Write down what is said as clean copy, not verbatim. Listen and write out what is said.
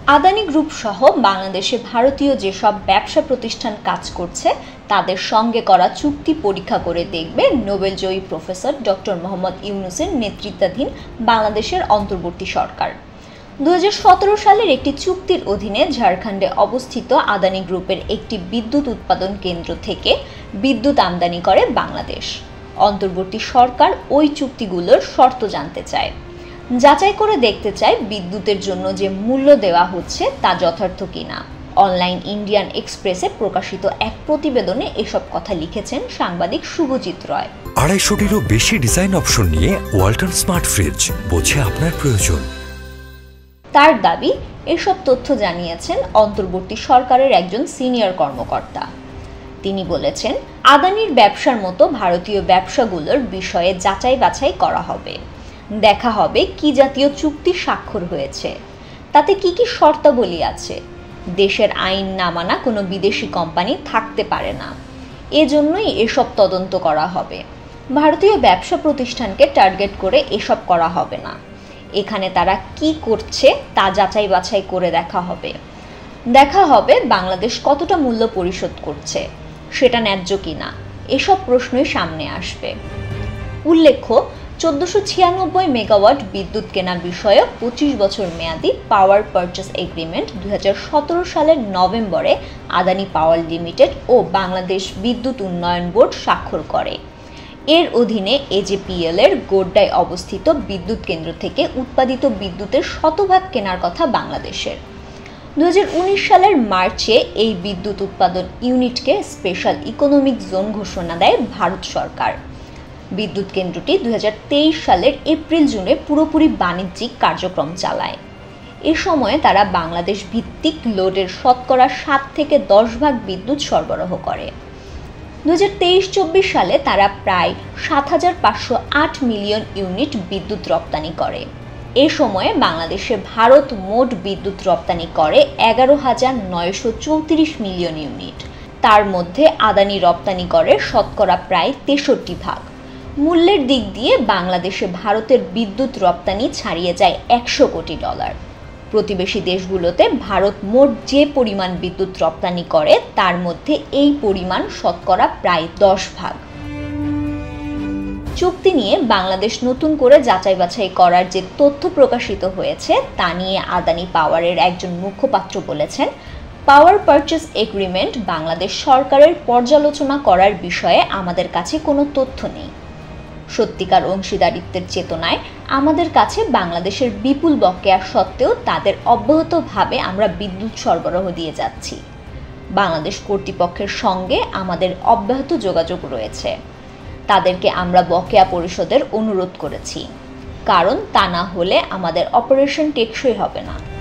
Adani group সহ বাংলাদেশে ভারতীয় যেসব ব্যবসা প্রতিষ্ঠান কাজ করছে তাদের সঙ্গে করা চুক্তি পরীক্ষা করে দেখবে নোবেলজয়ী প্রফেসর ডক্টর মোহাম্মদ ইউনূসের নেতৃত্বাধীন বাংলাদেশের অন্তর্বর্তী সরকার। 2017 সালের একটি চুক্তির অধীনে ঝাড়খণ্ডে অবস্থিত আদানি গ্রুপের একটি বিদ্যুৎ উৎপাদন কেন্দ্র থেকে বিদ্যুৎ আমদানি করে বাংলাদেশ। অন্তর্বর্তী সরকার ওই চুক্তিগুলোর শর্ত জানতে চায়, যাচাই করে দেখতে চায় বিদ্যুতের জন্য যে মূল্য দেওয়া হচ্ছে তা যথার্থ কিনা। অনলাইন ইন্ডিয়ান এক্সপ্রেসে প্রকাশিত এক প্রতিবেদনে এসব কথা লিখেছেন সাংবাদিক শুভজিৎ রয়। 250-টিরও বেশি ডিজাইন অপশন নিয়ে ওয়ালটন স্মার্ট ফ্রিজ, বোঝে আপনার প্রয়োজন। তার দাবি, এসব তথ্য জানিয়েছেন অন্তর্বর্তী সরকারের একজন সিনিয়র কর্মকর্তা। তিনি বলেছেন, আদানির ব্যবসার মতো ভারতীয় ব্যবসাগুলোর বিষয়ে যাচাই বাছাই করা হবে, দেখা হবে কি জাতীয় চুক্তি স্বাক্ষর হয়েছে, তাতে কি কি শর্তাবলী আছে। দেশের আইন না মানা কোনো বিদেশি কোম্পানি থাকতে পারে না, এজন্যই এসব তদন্ত করা হবে। ভারতীয় ব্যবসা প্রতিষ্ঠানকে টার্গেট করে এসব করা হবে না। এখানে তারা কি করছে তা যাচাই বাছাই করে দেখা হবে বাংলাদেশ কতটা মূল্য পরিশোধ করছে, সেটা ন্যায্য কিনা, এসব প্রশ্নই সামনে আসবে। উল্লেখ্য, 1496 মেগাওয়াট বিদ্যুৎ কেনা বিষয়ে 25 বছর মেয়াদী পাওয়ার পারচেস এগ্রিমেন্ট 2017 সালের নভেম্বরে আদানি পাওয়ার লিমিটেড ও বাংলাদেশ বিদ্যুৎ উন্নয়ন বোর্ড স্বাক্ষর করে। এর অধীনে এজেপিএল এর গোড্ডায় অবস্থিত বিদ্যুৎ কেন্দ্র থেকে উৎপাদিত বিদ্যুতের শতভাগ কেনার কথা বাংলাদেশের। 2019 সালের মার্চে এই বিদ্যুৎ উৎপাদন ইউনিটকে স্পেশাল ইকোনমিক জোন ঘোষণা দেয় ভারত সরকার। বিদ্যুৎ কেন্দ্রটি 2023 সালের এপ্রিল-জুনে পুরোপুরি বাণিজ্যিক কার্যক্রম চালায়। এ সময়ে তারা বাংলাদেশ ভিত্তিক লোডের শতকরা 7 থেকে 10 ভাগ বিদ্যুৎ সরবরাহ করে। 2023-24 সালে তারা প্রায় 7,508 মিলিয়ন ইউনিট বিদ্যুৎ রপ্তানি করে। এ সময়ে বাংলাদেশে ভারত মোট বিদ্যুৎ রপ্তানি করে 11,934 মিলিয়ন ইউনিট। তার মধ্যে আদানি রপ্তানি করে শতকরা প্রায় 63 ভাগ। মূল্যের দিক দিয়ে বাংলাদেশে ভারতের বিদ্যুৎ রপ্তানি ছাড়িয়ে যায় $100 কোটি। প্রতিবেশী দেশগুলোতে ভারত মোট যে পরিমাণ বিদ্যুৎ রপ্তানি করে তার মধ্যে এই পরিমাণ শতকরা প্রায় 10 ভাগ। চুক্তি নিয়ে বাংলাদেশ নতুন করে যাচাই বাছাই করার যে তথ্য প্রকাশিত হয়েছে তা নিয়ে আদানি পাওয়ারের একজন মুখপাত্র বলেছেন, পাওয়ার পারচেস এগ্রিমেন্ট বাংলাদেশ সরকারের পর্যালোচনা করার বিষয়ে আমাদের কাছে কোনো তথ্য নেই। সত্যিকার অংশীদারিত্বের চেতনায় আমাদের কাছে বাংলাদেশের বিপুল বকেয়া সত্ত্বেও তাদের অব্যাহতভাবে আমরা বিদ্যুৎ সরবরাহ দিয়ে যাচ্ছি। বাংলাদেশ কর্তৃপক্ষের সঙ্গে আমাদের অব্যাহত যোগাযোগ রয়েছে। তাদেরকে আমরা বকেয়া পরিশোধের অনুরোধ করেছি, কারণ তা না হলে আমাদের অপারেশন টেকসই হবে না।